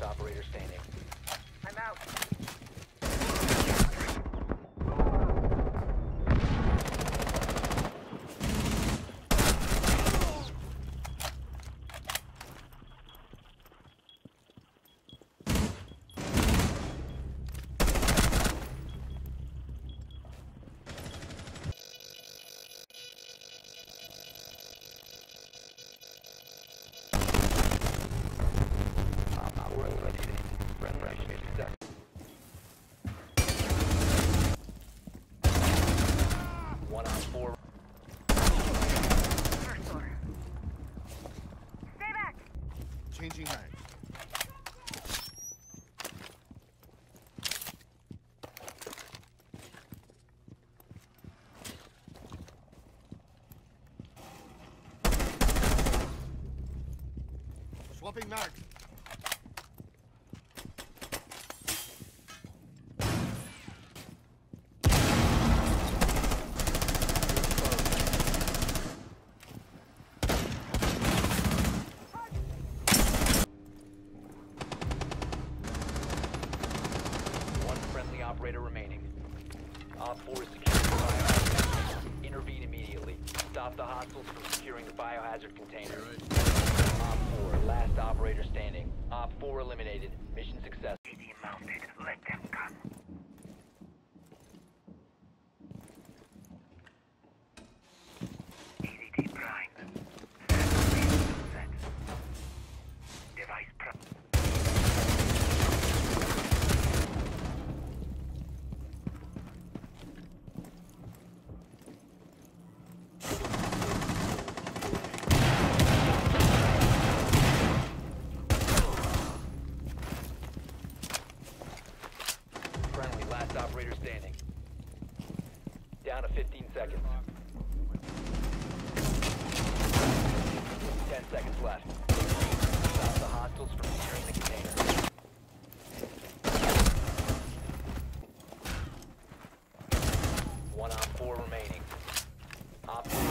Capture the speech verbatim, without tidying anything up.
last operator standing. I'm out. One on four. First floor. Stay back. Changing mag. Swapping mag. One friendly operator remaining. Op four is securing the biohazard. Intervene immediately. Stop the hostiles from securing the biohazard container. Op four, last operator standing. Op four eliminated. Mission success. A T mounted. Let them come. A D T prime. Set. Device prime. Friendly, last operator standing. Down to fifteen seconds. ten seconds left. Stop the hostiles from securing the container. One op four remaining. Op four